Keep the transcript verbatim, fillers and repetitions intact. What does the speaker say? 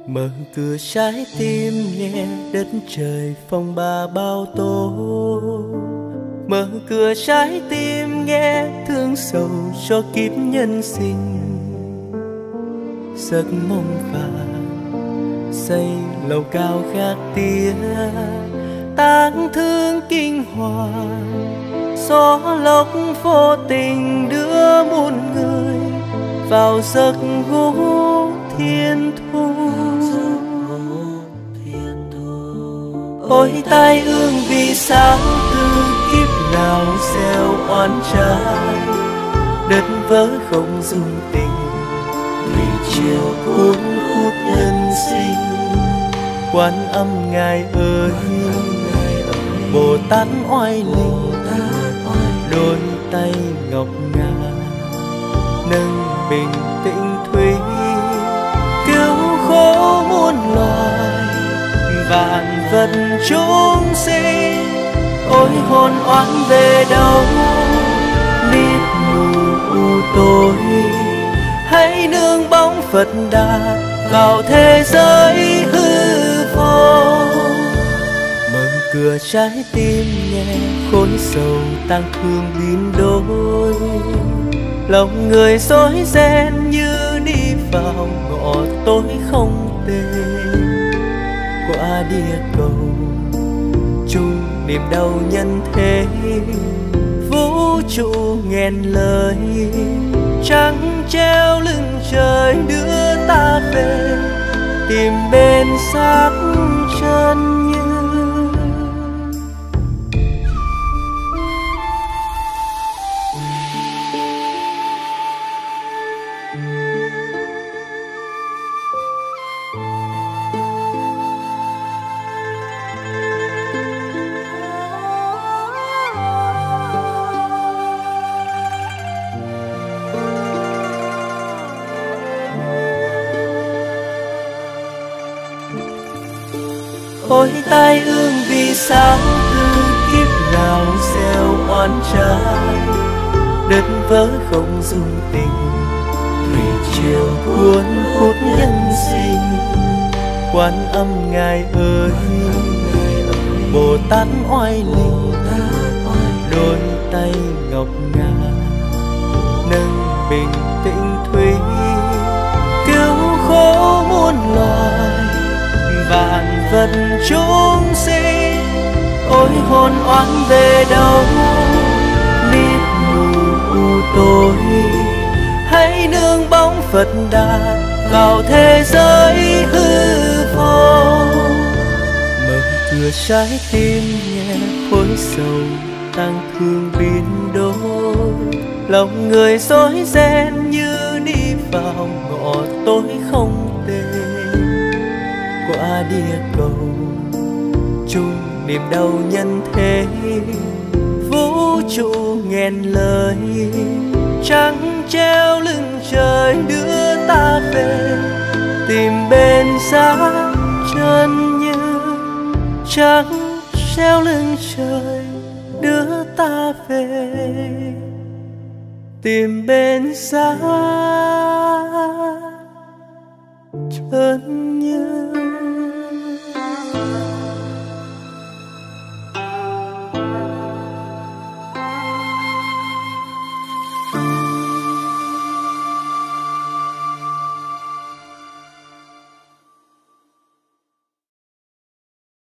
Mở cửa trái tim nghe đất trời phong ba bao tố. Mở cửa trái tim nghe thương sầu cho kiếp nhân sinh. Giấc mong vàng xây lầu cao gác tía, tang thương kinh hoàng. Gió lốc vô tình đưa muôn người vào giấc ngủ thiên thu. Ôi tai ương vì sao từ kiếp nào gieo oán trái, đất vỡ không dung tình, thủy triều cuốn hút nhân sinh. Quan Âm ngài ơi, Bồ Tát oai linh, đôi tay ngọc ngà nâng bình tĩnh thủy, cứu khổ muôn loài vạn vật chúng sinh. Ôi hồn oán về đâu mịt mù u tối, hãy nương bóng Phật Đà vào thế giới hư vô. Mở cửa trái tim nghe khối sầu tang thương biến đổi, lòng người rối ren như đi vào ngõ tối không tên. Qua địa cầu chung niềm đau nhân thế, vũ trụ nghẹn lời trăng treo lưng trời đưa ta về tìm bên xác chân như. Ôi tai ương vì sao từ kiếp nào gieo oán trái, đất vỡ không dung tình, thủy triều cuốn hút nhân sinh. Quan Âm ngài ơi, Bồ Tát oai linh, đôi tay ngọc ngà nâng bình tĩnh thủy, cứu khổ muôn loài vạn vật chúng sinh. Ôi hồn oán về đâu mịt mù u tối, hãy nương bóng Phật Đà vào thế giới hư vô. Mở cửa trái tim nghe khối sầu tang thương biến đổi, lòng người rối ren như đi vào ngõ tối không tên. Qua địa cầu chung niềm đau nhân thế, vũ trụ nghẹn lời trăng treo lưng trời đưa ta về tìm bên xác chân như. Trăng treo lưng trời đưa ta về tìm bên xác chân như.